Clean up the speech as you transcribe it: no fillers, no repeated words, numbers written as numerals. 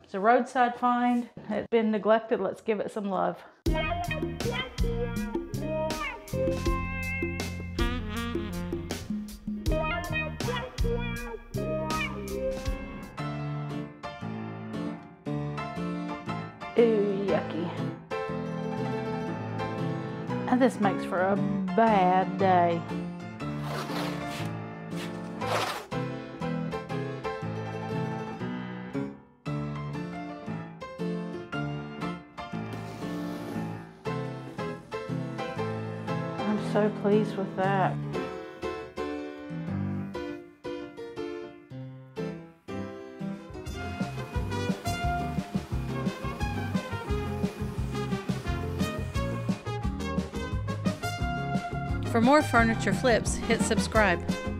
It's a roadside find. It's been neglected. Let's give it some love. Ooh, yucky. And this makes for a bad day. I'm so pleased with that. For more furniture flips, hit subscribe.